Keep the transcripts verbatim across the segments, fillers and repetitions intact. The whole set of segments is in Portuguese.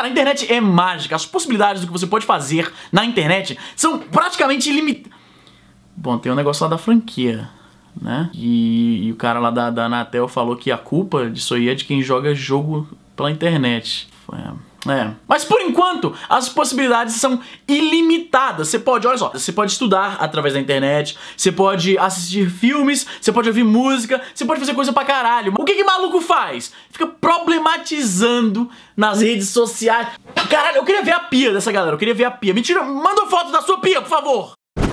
Cara, a internet é mágica. As possibilidades do que você pode fazer na internet são praticamente ilimitadas. Bom, tem um negócio lá da franquia, né? E, e o cara lá da, da Anatel falou que a culpa disso aí é de quem joga jogo pela internet. É, é. Mas por enquanto, as possibilidades são ilimitadas. Você pode, olha só, você pode estudar através da internet, você pode assistir filmes, você pode ouvir música, você pode fazer coisa pra caralho. O que que maluco faz? Fica problematizando nas redes sociais. Caralho, eu queria ver a pia dessa galera, eu queria ver a pia. Me tira, manda foto da sua pia, por favor.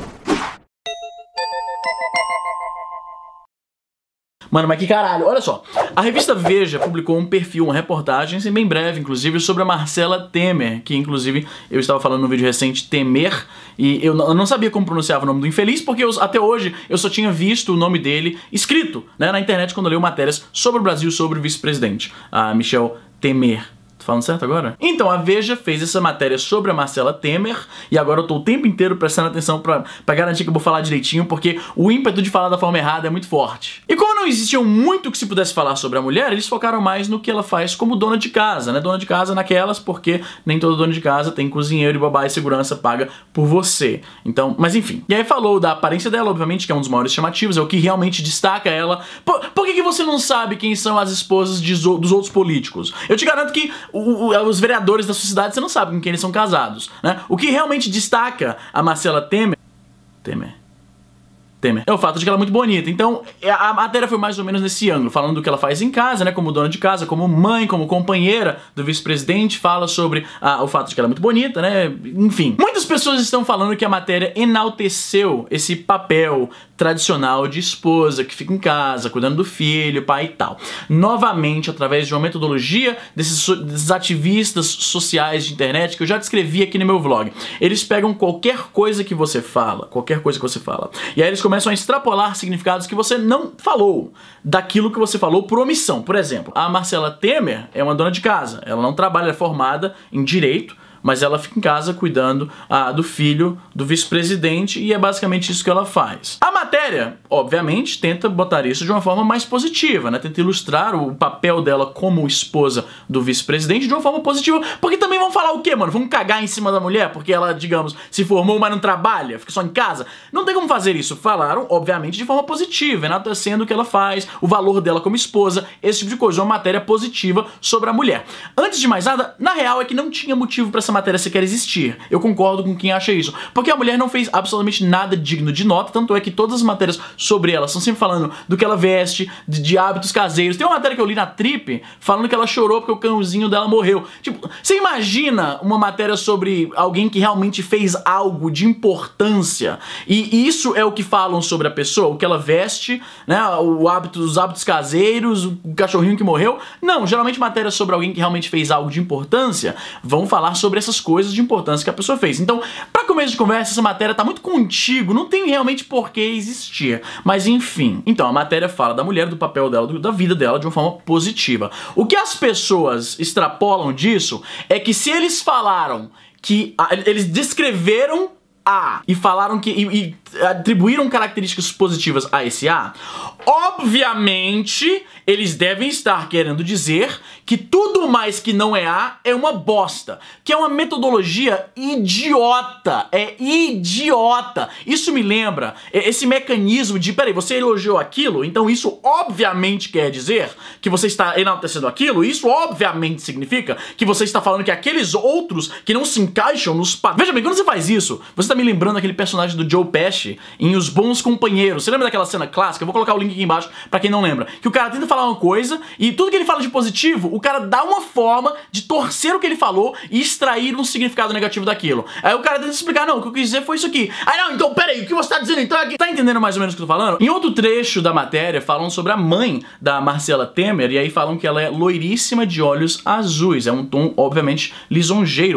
Mano, mas que caralho, olha só. A revista Veja publicou um perfil, uma reportagem, assim, bem breve, inclusive, sobre a Marcela Temer, que, inclusive, eu estava falando no vídeo recente, Temer, e eu, eu não sabia como pronunciava o nome do infeliz, porque eu, até hoje eu só tinha visto o nome dele escrito, né, na internet quando eu leio matérias sobre o Brasil, sobre o vice-presidente, a Michel Temer. Tô falando certo agora? Então, a Veja fez essa matéria sobre a Marcela Temer, e agora eu tô o tempo inteiro prestando atenção pra, pra garantir que eu vou falar direitinho, porque o ímpeto de falar da forma errada é muito forte. E como não existia muito que se pudesse falar sobre a mulher, eles focaram mais no que ela faz como dona de casa, né? Dona de casa naquelas, porque nem todo dono de casa tem cozinheiro e babá e segurança paga por você. Então, mas enfim. E aí falou da aparência dela, obviamente, que é um dos maiores chamativos, é o que realmente destaca ela. Por, por que que você não sabe quem são as esposas de, dos outros políticos? Eu te garanto que O, o, os vereadores da sua cidade, você não sabe com quem eles são casados, né? O que realmente destaca a Marcela Temer... Temer... Temer. É o fato de que ela é muito bonita. Então, a matéria foi mais ou menos nesse ângulo, falando do que ela faz em casa, né, como dona de casa, como mãe, como companheira do vice-presidente, fala sobre ah, o fato de que ela é muito bonita, né, enfim. Muitas pessoas estão falando que a matéria enalteceu esse papel tradicional de esposa, que fica em casa, cuidando do filho, pai e tal. Novamente, através de uma metodologia desses, desses ativistas sociais de internet, que eu já descrevi aqui no meu vlog. Eles pegam qualquer coisa que você fala, qualquer coisa que você fala, e aí eles começam a extrapolar significados que você não falou, daquilo que você falou por omissão. Por exemplo, a Marcela Temer é uma dona de casa, ela não trabalha, é formada em direito, mas ela fica em casa cuidando ah, do filho do vice-presidente, e é basicamente isso que ela faz. A matéria, obviamente, tenta botar isso de uma forma mais positiva, né? Tenta ilustrar o papel dela como esposa do vice-presidente de uma forma positiva, porque também vão falar o quê, mano? Vão cagar em cima da mulher porque ela, digamos, se formou, mas não trabalha, fica só em casa? Não tem como fazer isso. Falaram, obviamente, de forma positiva, enaltecendo o que ela faz, o valor dela como esposa, esse tipo de coisa, uma matéria positiva sobre a mulher. Antes de mais nada, na real é que não tinha motivo pra essa matéria sequer existir. Eu concordo com quem acha isso, porque a mulher não fez absolutamente nada digno de nota, tanto é que todas as matérias sobre ela estão sempre falando do que ela veste, de, de hábitos caseiros. Tem uma matéria que eu li na Trip falando que ela chorou porque o cãozinho dela morreu. Tipo, você imagina uma matéria sobre alguém que realmente fez algo de importância, e isso é o que falam sobre a pessoa, o que ela veste, né, o hábito, os hábitos caseiros, o cachorrinho que morreu? Não, geralmente matérias sobre alguém que realmente fez algo de importância vão falar sobre essas coisas de importância que a pessoa fez. Então, pra começo de conversa, essa matéria tá muito contigo, não tem realmente por que existir. Mas enfim, então a matéria fala da mulher, do papel dela, do, da vida dela de uma forma positiva. O que as pessoas extrapolam disso é que se eles falaram que a, eles descreveram A e falaram que e, e atribuíram características positivas a esse A, obviamente eles devem estar querendo dizer que tudo mais que não é A é uma bosta, que é uma metodologia idiota, é idiota. Isso me lembra esse mecanismo de, peraí, você elogiou aquilo, então isso obviamente quer dizer que você está enaltecendo aquilo, isso obviamente significa que você está falando que aqueles outros que não se encaixam nos padrões. Veja bem, quando você faz isso, você está me lembrando aquele personagem do Joe Pesci em Os Bons Companheiros. Você lembra daquela cena clássica? Eu vou colocar o link aqui embaixo pra quem não lembra. Que o cara tenta falar uma coisa e tudo que ele fala de positivo, o cara dá uma forma de torcer o que ele falou e extrair um significado negativo daquilo. Aí o cara tenta explicar, não, o que eu quis dizer foi isso aqui. Aí não, então peraí, o que você tá dizendo então é aqui? Tá entendendo mais ou menos o que eu tô falando? Em outro trecho da matéria falam sobre a mãe da Marcela Temer, e aí falam que ela é loiríssima de olhos azuis. É um tom, obviamente, lisonjeiro.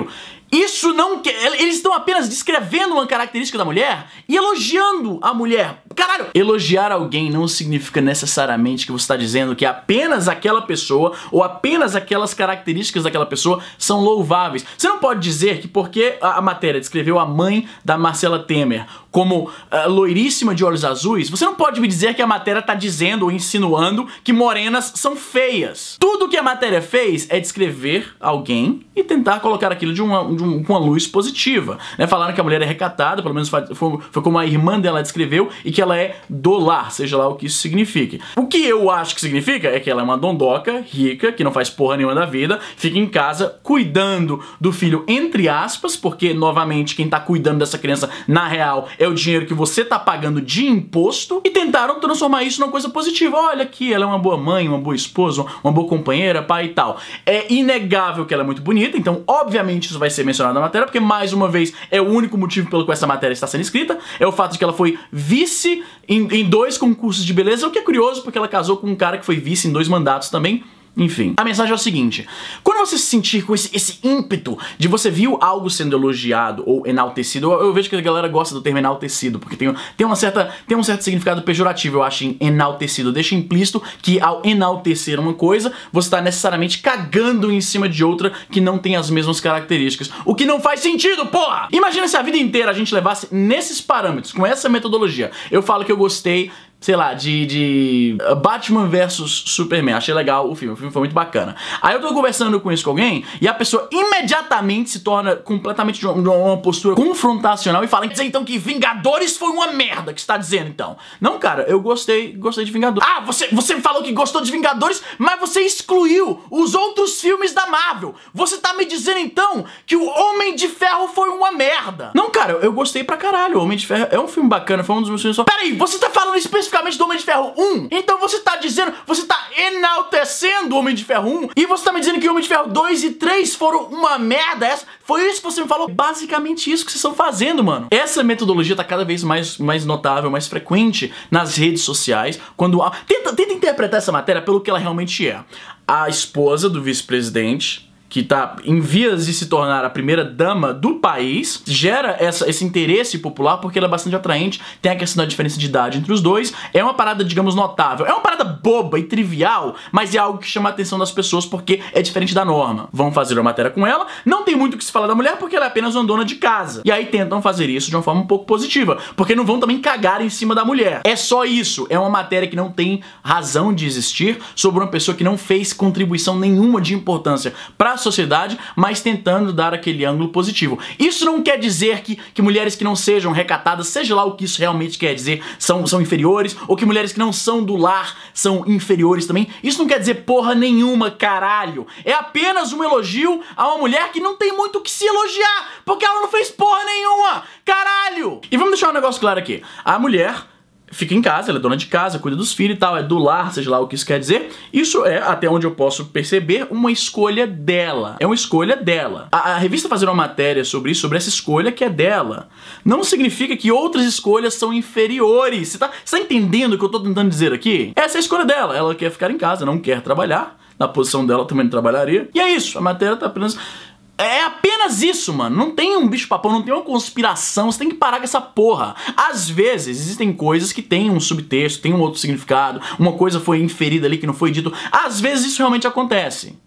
Isso não quer... Eles estão apenas descrevendo uma característica da mulher e elogiando a mulher. Caralho! Elogiar alguém não significa necessariamente que você está dizendo que apenas aquela pessoa ou apenas aquelas características daquela pessoa são louváveis. Você não pode dizer que porque a matéria descreveu a mãe da Marcela Temer como uh, loiríssima de olhos azuis, você não pode me dizer que a matéria está dizendo ou insinuando que morenas são feias. Tudo que a matéria fez é descrever alguém e tentar colocar aquilo de uma, de um, com uma luz positiva, né? Falaram que a mulher é recatada, pelo menos foi, foi como a irmã dela descreveu, e que ela é do lar, seja lá o que isso signifique. O que eu acho que significa é que ela é uma dondoca, rica, que não faz porra nenhuma da vida, fica em casa cuidando do filho, entre aspas, porque, novamente, quem tá cuidando dessa criança, na real, é o dinheiro que você tá pagando de imposto, e tentaram transformar isso numa coisa positiva. Olha aqui, ela é uma boa mãe, uma boa esposa, uma boa companheira, pai e tal. É inegável que ela é muito bonita, então, obviamente, isso vai ser mencionado na matéria, porque, mais uma vez, é o único motivo pelo qual essa matéria está sendo escrita, é o fato de que ela foi vice em, em dois concursos de beleza, o que é curioso, porque ela casou com um cara que foi vice em dois mandatos também. Enfim, a mensagem é o seguinte: quando você se sentir com esse, esse ímpeto de você viu algo sendo elogiado ou enaltecido, eu, eu vejo que a galera gosta do termo enaltecido, porque tem, tem, uma certa, tem um certo significado pejorativo, eu acho, em enaltecido. Deixa implícito que ao enaltecer uma coisa, você está necessariamente cagando em cima de outra que não tem as mesmas características. O que não faz sentido, porra! Imagina se a vida inteira a gente levasse nesses parâmetros, com essa metodologia. Eu falo que eu gostei, sei lá, de, de Batman versus Superman. Achei legal o filme, o filme foi muito bacana. Aí eu tô conversando com isso com alguém e a pessoa imediatamente se torna completamente de uma, de uma postura confrontacional e fala: quer dizer então que Vingadores foi uma merda, que você tá dizendo então? Não, cara, eu gostei, gostei de Vingadores. Ah, você, você falou que gostou de Vingadores, mas você excluiu os outros filmes da Marvel. Você tá me dizendo então que o Homem de Ferro foi uma merda? Não, cara, eu gostei pra caralho. O Homem de Ferro é um filme bacana, foi um dos meus filmes só. Peraí, você tá falando especificamente do Homem de Ferro um? Então você tá dizendo, você tá enaltecendo o Homem de Ferro um e você tá me dizendo que o Homem de Ferro dois e três foram uma merda? Essa, foi isso que você me falou? Basicamente isso que vocês estão fazendo, mano. Essa metodologia tá cada vez mais, mais notável, mais frequente nas redes sociais. Quando a... tenta, tenta interpretar essa matéria pelo que ela realmente é. A esposa do vice-presidente, que tá em vias de se tornar a primeira dama do país, gera essa, esse interesse popular porque ela é bastante atraente, tem a questão da diferença de idade entre os dois, é uma parada, digamos, notável, é uma parada boba e trivial, mas é algo que chama a atenção das pessoas porque é diferente da norma. Vão fazer uma matéria com ela, não tem muito o que se falar da mulher porque ela é apenas uma dona de casa, e aí tentam fazer isso de uma forma um pouco positiva, porque não vão também cagar em cima da mulher. É só isso, é uma matéria que não tem razão de existir sobre uma pessoa que não fez contribuição nenhuma de importância pra sociedade, mas tentando dar aquele ângulo positivo. Isso não quer dizer que, que mulheres que não sejam recatadas, seja lá o que isso realmente quer dizer, são, são inferiores, ou que mulheres que não são do lar são inferiores também. Isso não quer dizer porra nenhuma, caralho. É apenas um elogio a uma mulher que não tem muito o que se elogiar, porque ela não fez porra nenhuma, caralho! E vamos deixar um negócio claro aqui. A mulher fica em casa, ela é dona de casa, cuida dos filhos e tal, é do lar, seja lá o que isso quer dizer. Isso é, até onde eu posso perceber, uma escolha dela. É uma escolha dela. A, a revista fazer uma matéria sobre isso, sobre essa escolha que é dela, não significa que outras escolhas são inferiores. Você tá, você tá entendendo o que eu tô tentando dizer aqui? Essa é a escolha dela. Ela quer ficar em casa, não quer trabalhar. Na posição dela também não trabalharia. E é isso, a matéria tá apenas... É apenas isso, mano. Não tem um bicho-papão, não tem uma conspiração. Você tem que parar com essa porra. Às vezes, existem coisas que têm um subtexto, tem um outro significado. Uma coisa foi inferida ali que não foi dito. Às vezes isso realmente acontece.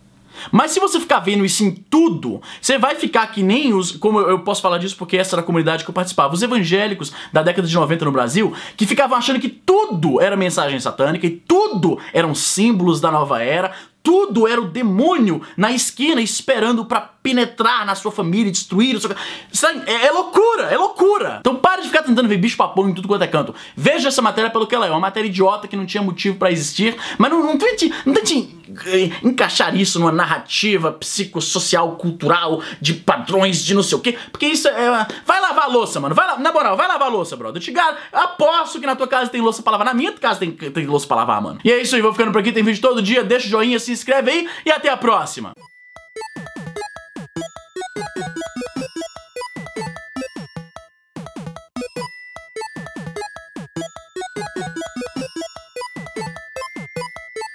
Mas se você ficar vendo isso em tudo, você vai ficar que nem os... Como eu posso falar disso porque essa era a comunidade que eu participava. Os evangélicos da década de noventa no Brasil, que ficavam achando que tudo era mensagem satânica e tudo eram símbolos da nova era. Tudo era o demônio na esquina esperando pra penetrar na sua família e destruir o seu... É, é loucura, é loucura. Então para de ficar tentando ver bicho-papão em tudo quanto é canto. Veja essa matéria pelo que ela é. Uma matéria idiota que não tinha motivo pra existir. Mas não, não tente, não tente encaixar isso numa narrativa psicossocial, cultural, de padrões, de não sei o quê. Porque isso é... Vai lavar a louça, mano. Vai la... Na moral, vai lavar a louça, brother. Eu te garanto, aposto que na tua casa tem louça pra lavar. Na minha casa tem, tem louça pra lavar, mano. E é isso aí, vou ficando por aqui. Tem vídeo todo dia. Deixa o joinha, se inscreve aí e até a próxima.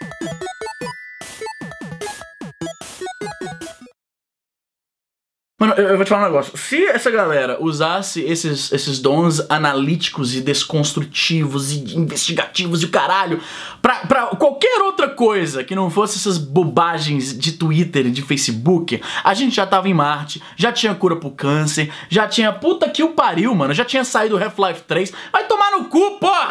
Mano, eu, eu vou te falar um negócio. Se essa galera usasse esses, esses dons analíticos e desconstrutivos e investigativos e o caralho pra, pra qualquer outra coisa que não fosse essas bobagens de Twitter e de Facebook, a gente já tava em Marte, já tinha cura pro câncer, já tinha puta que o pariu, mano, já tinha saído do Half-Life três. Vai tomar no cu, porra!